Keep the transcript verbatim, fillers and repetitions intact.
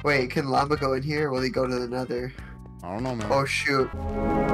Wait, can Llama go in here or will he go to the nether? I don't know, man. Oh shoot.